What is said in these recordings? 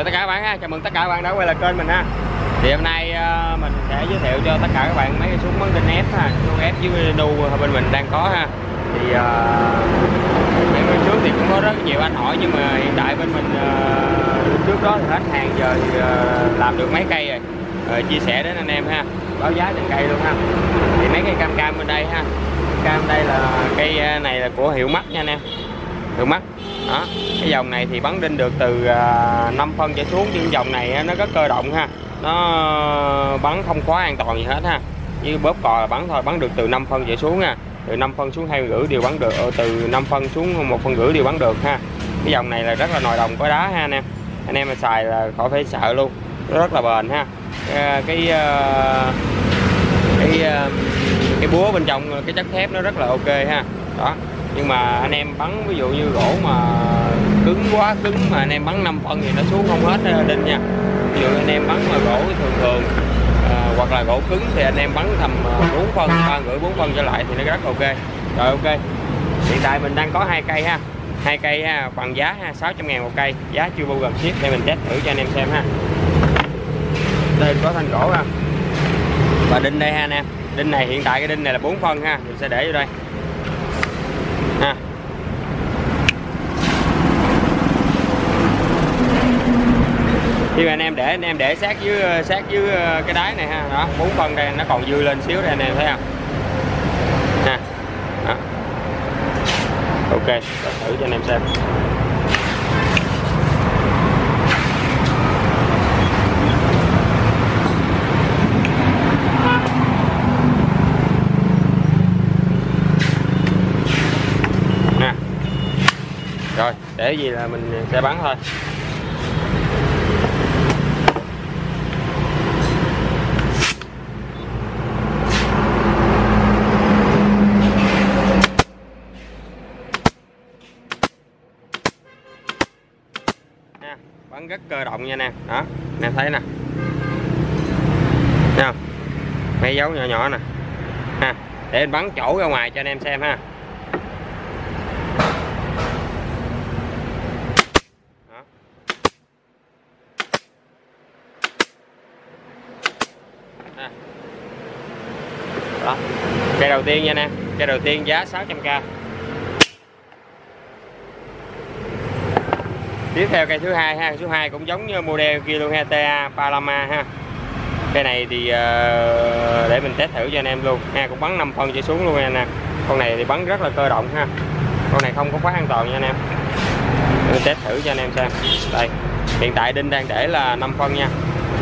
chào tất cả các bạn ha, chào mừng tất cả các bạn đã quay lại kênh mình ha. Thì hôm nay mình sẽ giới thiệu cho tất cả các bạn mấy cái súng bắn đinh ép ha, súng ép với nu bên mình đang có ha. Thì những cái trước thì cũng có rất nhiều anh hỏi, nhưng mà hiện tại bên mình trước đó thì hết hàng, giờ thì làm được mấy cây rồi, chia sẻ đến anh em ha, báo giá từng cây luôn ha. Thì mấy cây cam bên đây ha, cam đây là cây này là của hiệu Mắt nha anh em, hiệu Mắt đó. Cái dòng này thì bắn đinh được từ 5 phân trở xuống, nhưng dòng này nó rất cơ động ha, nó bắn không khóa an toàn gì hết ha, như bóp cò là bắn thôi, bắn được từ 5 phân trở xuống ha, từ 5 phân xuống 2,5 đều bắn được, từ 5 phân xuống 1,5 phân đều bắn được ha. Cái dòng này là rất là nồi đồng có đá ha anh em mà xài là khỏi phải sợ luôn, nó rất là bền ha. Cái búa bên trong cái chất thép nó rất là ok ha đó. Nhưng mà anh em bắn ví dụ như gỗ mà cứng quá cứng mà anh em bắn 5 phân thì nó xuống không hết đinh nha. Ví dụ anh em bắn mà gỗ thường hoặc là gỗ cứng thì anh em bắn tầm 4 phân, 3,5 4 phân trở lại thì nó rất ok. Rồi ok. Hiện tại mình đang có 2 cây ha. 2 cây ha, bằng giá ha, 600.000 một cây, giá chưa bao gồm ship. Đây mình test thử cho anh em xem ha. Đây có thanh gỗ ha. Và đinh đây ha anh em. Đinh này hiện tại cái đinh này là 4 phân ha, mình sẽ để vô đây. Ha. Khi mà anh em để sát dưới cái đáy này ha, đó, 4 phân đây nó còn dư lên xíu đây anh em thấy không? Ha. Đó. Ok, thử cho anh em xem. Rồi, để gì là mình sẽ bắn thôi. Nha, bắn rất cơ động nha nè. Đó, anh em thấy nè. Thấy không? Mấy dấu nhỏ nhỏ nè. Ha, để anh bắn chỗ ra ngoài cho anh em xem ha. Đó. Cây đầu tiên nha nè, cây đầu tiên giá 600k. Tiếp theo cây thứ hai ha, số 2 cũng giống như model kia luôn ha, TA Palama ha. Cây này thì để mình test thử cho anh em luôn ha, cũng bắn 5 phân trở xuống luôn nha nè. Con này thì bắn rất là cơ động ha, con này không có khóa an toàn nha anh em. Mình test thử cho anh em xem. Đây, hiện tại đinh đang để là 5 phân nha.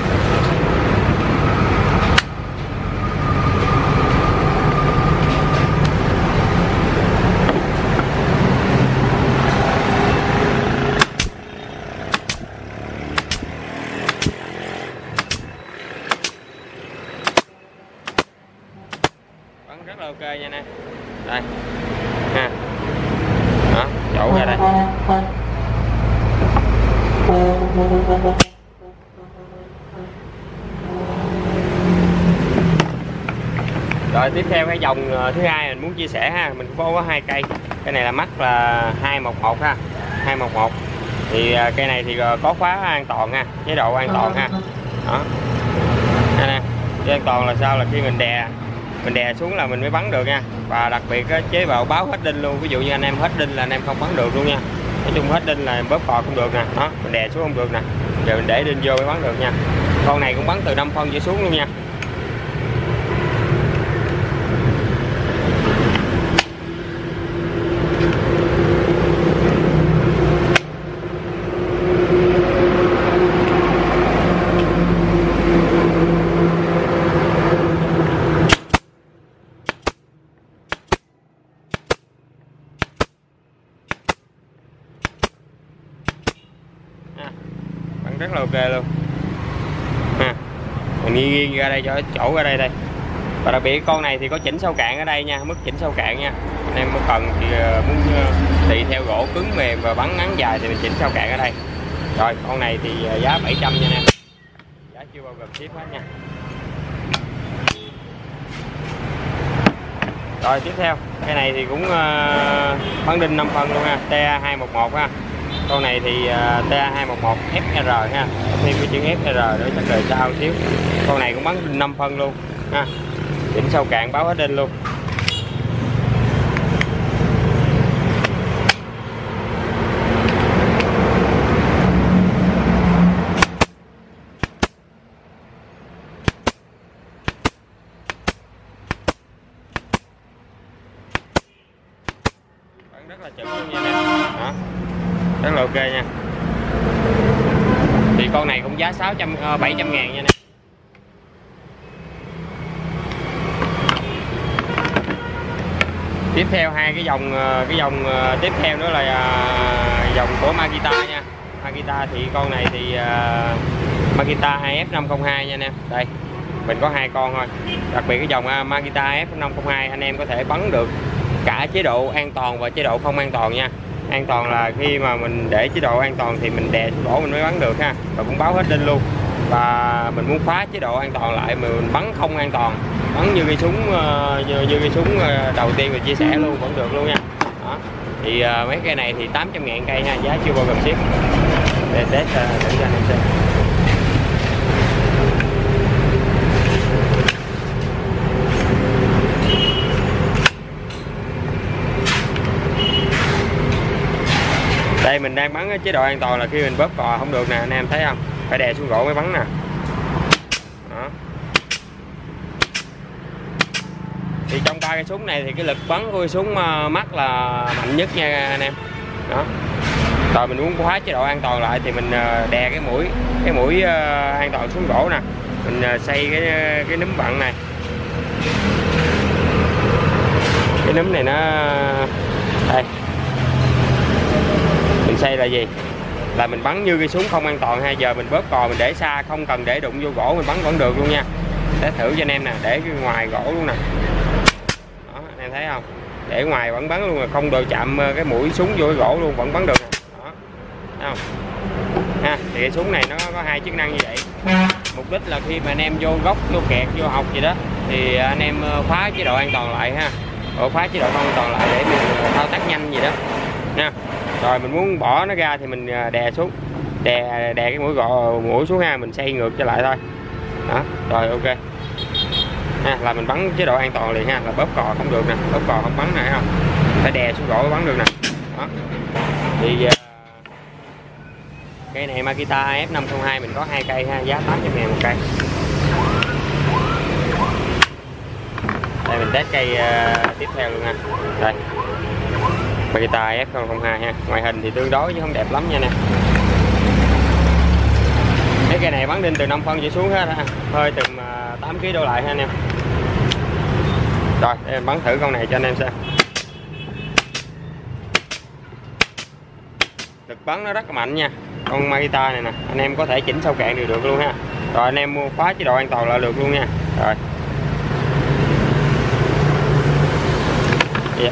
Rất là ok nha nè. Đây ha, đó, chỗ ra đây. Rồi tiếp theo cái dòng thứ hai mình muốn chia sẻ ha, mình có 2 cây. Cái này là Mắt là 211 ha, 211. Thì cây này thì có khóa an toàn ha, chế độ an toàn ha. Đó. Đây nè, chế an toàn là sao, là khi mình đè xuống là mình mới bắn được nha. Và đặc biệt chế độ báo hết đinh luôn, ví dụ như anh em hết đinh là anh em không bắn được luôn nha. Nói chung hết đinh là bóp cò không được nè, đó, mình đè xuống không được nè, giờ mình để đinh vô mới bắn được nha. Con này cũng bắn từ 5 phân trở xuống luôn nha. Rất là ok luôn ha. Mình nghiêng ra đây cho chỗ ra đây. Và đặc biệt con này thì có chỉnh sâu cạn ở đây nha, mức chỉnh sâu cạn nha. Anh em có cần thì muốn tùy theo gỗ cứng mềm và bắn ngắn dài thì mình chỉnh sâu cạn ở đây. Rồi con này thì giá 700 nha nè, giá chưa bao gồm ship hết nha. Rồi tiếp theo cái này thì cũng bắn đinh 5 phân luôn ha, TA211 ha. Con này thì TA211 FR ha, thêm cái chữ FR nữa chắc đời sau xíu. Con này cũng bắn 5 phân luôn ha, chỉnh sâu cạn báo hết đinh luôn. Rất là chuẩn luôn nha em. Đó. Rất là ok nha. Thì con này cũng giá 700 ngàn nha nè. Tiếp theo hai cái dòng tiếp theo nữa là dòng của Makita nha. Makita thì con này thì Makita 2F502 nha anh em. Đây, mình có 2 con thôi. Đặc biệt cái dòng Makita F502 anh em có thể bắn được cả chế độ an toàn và chế độ không an toàn nha. An toàn là khi mà mình để chế độ an toàn thì mình đè xuống gỗ mình mới bắn được ha, và cũng báo hết đinh luôn. Và mình muốn phá chế độ an toàn lại mà mình bắn không an toàn, bắn như cây súng như cây súng đầu tiên mình chia sẻ luôn vẫn được luôn nha. Đó. Thì mấy cây này thì 800 ngàn cây ha, giá chưa bao gồm ship. Để test thử cho anh em xem. Đây mình đang bắn chế độ an toàn là khi mình bóp cò không được nè, anh em thấy không? Phải đè xuống gỗ mới bắn nè. Đó. Thì trong 3 cây súng này thì cái lực bắn của cây súng mắt là mạnh nhất nha anh em. Đó. Rồi mình muốn khóa chế độ an toàn lại thì mình đè cái mũi an toàn xuống gỗ nè. Mình xây cái núm vặn này. Cái núm này nó đây. Mình xây là gì? Là mình bắn như cây súng không an toàn ha. Giờ mình bóp cò mình để xa, không cần để đụng vô gỗ mình bắn vẫn được luôn nha. Để thử cho anh em nè, để cái ngoài gỗ luôn nè. Đó, anh em thấy không? Để ngoài vẫn bắn luôn, không được chạm cái mũi súng vô cái gỗ luôn vẫn bắn được nè. Đó. Thấy không? Ha, thì cái súng này nó có 2 chức năng như vậy. Mục đích là khi mà anh em vô góc, vô kẹt, vô học gì đó thì anh em khóa chế độ an toàn lại ha. Khóa chế độ không an toàn lại để mình thao tác nhanh gì đó nha. Rồi mình muốn bỏ nó ra thì mình đè xuống, đè cái mũi xuống ha, mình xoay ngược trở lại thôi. Đó, rồi ok. Ha, là mình bắn chế độ an toàn liền ha, là bóp cò không được nè, bóp cò không bắn này không. Phải đè xuống gỗ bắn được nè. Đó. Thì cây này Makita F502 mình có 2 cây ha, giá 800 ngàn một cây. Đây mình test cây tiếp theo luôn ha. Đây. Makita F002 ha, ngoại hình thì tương đối chứ không đẹp lắm nha nè. Mấy cây này bắn đinh từ 5 phân trở xuống hết ha, hơi từng 8 kg đổ lại ha anh em. Rồi để mình bắn thử con này cho anh em xem. Lực bắn nó rất là mạnh nha. Con Makita này nè, anh em có thể chỉnh sâu cạn đều được luôn ha. Rồi anh em mua khóa chế độ an toàn là được luôn nha. Rồi. Yeah.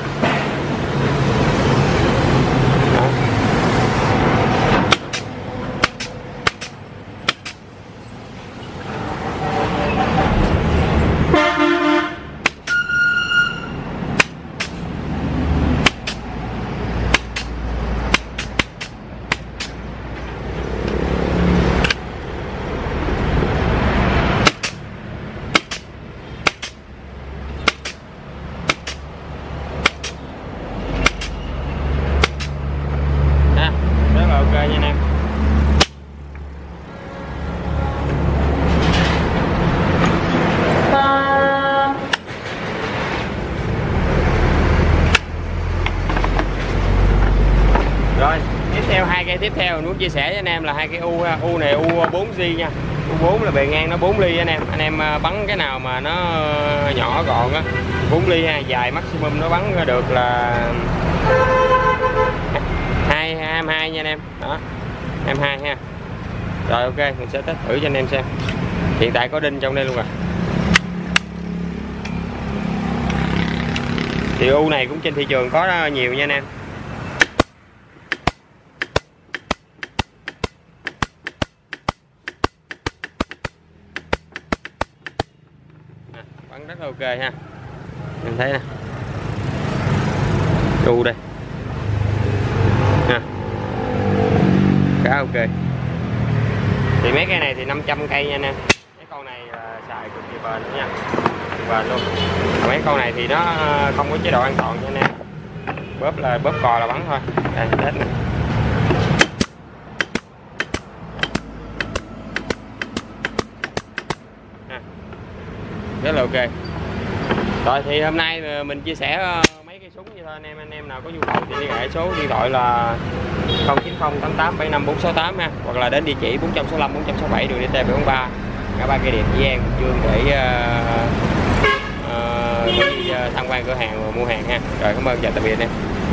Tiếp theo mình muốn chia sẻ với anh em là 2 cái U này U4G nha. U4 là bề ngang nó 4 ly anh em bắn cái nào mà nó nhỏ gọn á 4 ly ha, dài maximum nó bắn được là 22 nha anh em. Đó, 22 ha. Rồi ok, mình sẽ test thử cho anh em xem. Hiện tại có đinh trong đây luôn rồi. Thì U này cũng trên thị trường có nhiều nha anh em. Bắn rất là ok ha, em thấy nè, U đây ha, ok. Thì mấy cây này thì 500 cây nha anh em. Mấy con này xài cực kỳ bền nha, bền luôn. Mấy con này thì nó không có chế độ an toàn nha anh em, bóp cò là bắn thôi. Đây test nè. Rất là ok. Rồi thì hôm nay mình chia sẻ mấy cây súng như thôi anh em nào có nhu cầu thì liên hệ số điện thoại là 0908875468 ha, hoặc là đến địa chỉ 465 467 đường DT 743 ngã ba Cây Điệp Dĩ An Bình Dương để tham quan cửa hàng và mua hàng ha. Rồi cảm ơn, chào tạm biệt em.